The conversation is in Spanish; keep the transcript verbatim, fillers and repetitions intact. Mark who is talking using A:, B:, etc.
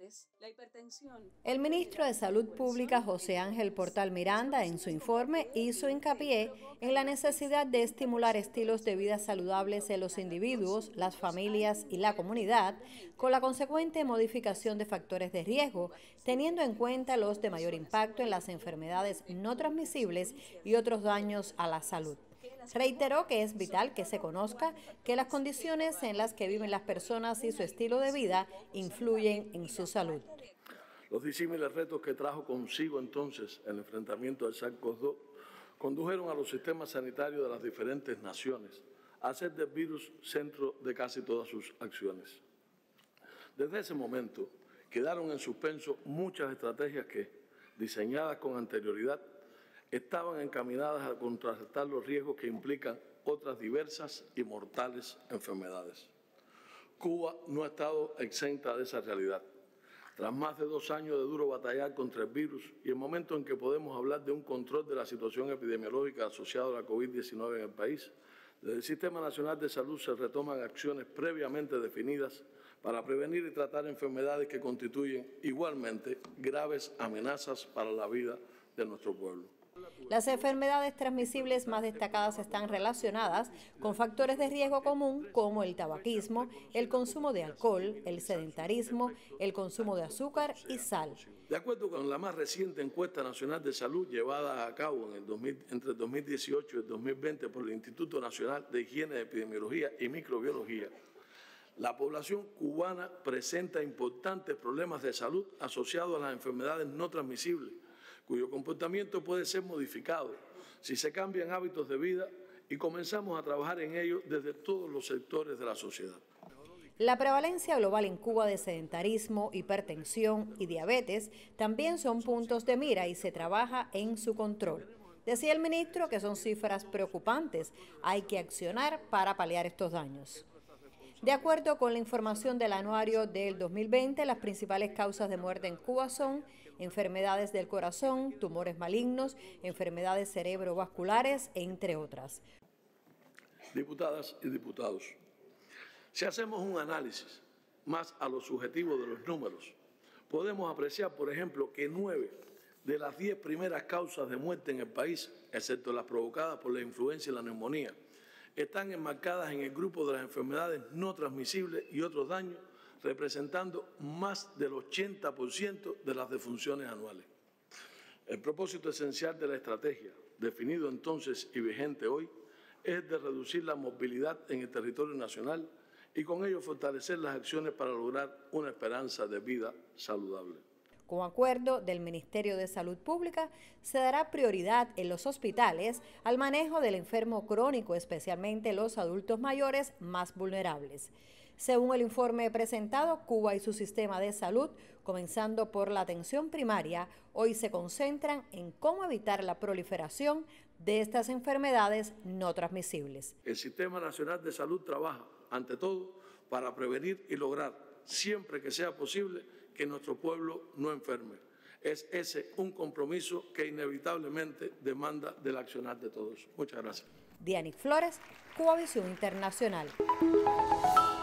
A: diabetes, la hipertensión.
B: El ministro de Salud Pública, José Ángel Portal Miranda, en su informe hizo hincapié en la necesidad de estimular estilos de vida saludables en los individuos, las familias y la comunidad, con la consecuente modificación de factores de riesgo, teniendo en cuenta los de mayor impacto en las enfermedades no transmisibles y otros daños a la salud. Reiteró que es vital que se conozca que las condiciones en las que viven las personas y su estilo de vida influyen en su salud.
C: Los disímiles retos que trajo consigo entonces el enfrentamiento del SARS-CoV dos condujeron a los sistemas sanitarios de las diferentes naciones a hacer del virus centro de casi todas sus acciones. Desde ese momento quedaron en suspenso muchas estrategias que, diseñadas con anterioridad, estaban encaminadas a contrarrestar los riesgos que implican otras diversas y mortales enfermedades. Cuba no ha estado exenta de esa realidad. Tras más de dos años de duro batallar contra el virus y el momento en que podemos hablar de un control de la situación epidemiológica asociada a la COVID diecinueve en el país, desde el Sistema Nacional de Salud se retoman acciones previamente definidas para prevenir y tratar enfermedades que constituyen igualmente graves amenazas para la vida de nuestro pueblo.
B: Las enfermedades transmisibles más destacadas están relacionadas con factores de riesgo común como el tabaquismo, el consumo de alcohol, el sedentarismo, el consumo de azúcar y sal.
C: De acuerdo con la más reciente encuesta nacional de salud llevada a cabo en el dos mil, entre el dos mil dieciocho y el dos mil veinte por el Instituto Nacional de Higiene, Epidemiología y Microbiología, la población cubana presenta importantes problemas de salud asociados a las enfermedades no transmisibles, cuyo comportamiento puede ser modificado si se cambian hábitos de vida y comenzamos a trabajar en ello desde todos los sectores de la sociedad.
B: La prevalencia global en Cuba de sedentarismo, hipertensión y diabetes también son puntos de mira y se trabaja en su control. Decía el ministro que son cifras preocupantes, hay que accionar para paliar estos daños. De acuerdo con la información del anuario del dos mil veinte, las principales causas de muerte en Cuba son enfermedades del corazón, tumores malignos, enfermedades cerebrovasculares, entre otras.
C: Diputadas y diputados, si hacemos un análisis más a lo subjetivo de los números, podemos apreciar, por ejemplo, que nueve de las diez primeras causas de muerte en el país, excepto las provocadas por la influenza y la neumonía, están enmarcadas en el grupo de las enfermedades no transmisibles y otros daños, representando más del ochenta por ciento de las defunciones anuales. El propósito esencial de la estrategia, definido entonces y vigente hoy, es de reducir la movilidad en el territorio nacional y con ello fortalecer las acciones para lograr una esperanza de vida saludable.
B: Con acuerdo del Ministerio de Salud Pública, se dará prioridad en los hospitales al manejo del enfermo crónico, especialmente los adultos mayores más vulnerables. Según el informe presentado, Cuba y su sistema de salud, comenzando por la atención primaria, hoy se concentran en cómo evitar la proliferación de estas enfermedades no transmisibles.
C: El Sistema Nacional de Salud trabaja, ante todo, para prevenir y lograr, siempre que sea posible, que nuestro pueblo no enferme. Es ese un compromiso que inevitablemente demanda del accionar de todos. Muchas gracias.
B: Dianic Flores, Cubavisión Internacional.